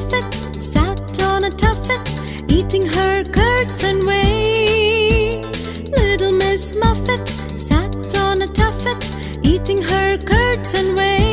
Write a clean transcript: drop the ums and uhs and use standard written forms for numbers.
Muffet sat on a tuffet, eating her curds and whey. Little Miss Muffet sat on a tuffet, eating her curds and whey.